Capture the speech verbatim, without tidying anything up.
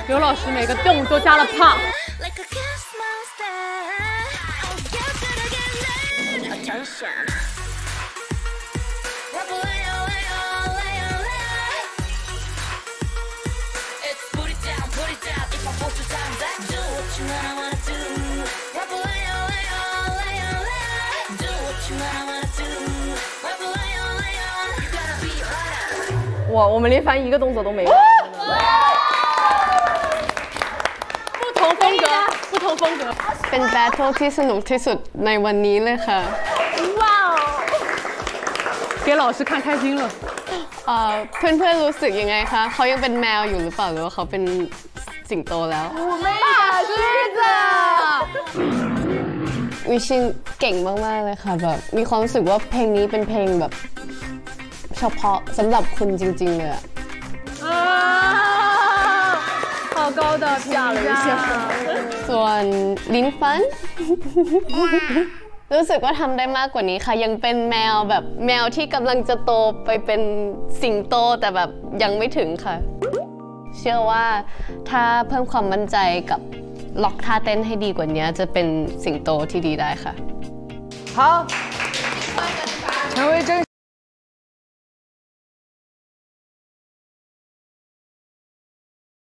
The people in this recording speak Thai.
刘老师每个动作加了胖。哇，我们连翻一个动作都没有。不同风格，不同风格。 เป็นแบทเทิลที่สนุกที่สุดในวันนี้เลยค่ะว้าว给老师看开心了เอ่อเพื่อนๆรู้สึกยังไงคะเขายังเป็นแมวอยู่หรือเปล่าหรือว่าเขาเป็นสิงโตแล้ววิชิงเก่งมากๆเลยค่ะแบบมีความรู้สึกว่าเพลงนี้เป็นเพลงแบบเฉพาะสำหรับคุณจริงๆเลยอะ好高的评价ส่วนลิ้นฟัน รู้สึกว่าทำได้มากกว่านี้ค่ะยังเป็นแมวแบบแมวที่กำลังจะโตไปเป็นสิงโตแต่แบบยังไม่ถึงค่ะเชื่อว่าถ้าเพิ่มความมั่นใจกับล็อกท่าเต้นให้ดีกว่านี้จะเป็นสิงโตที่ดีได้ค่ะ好成为真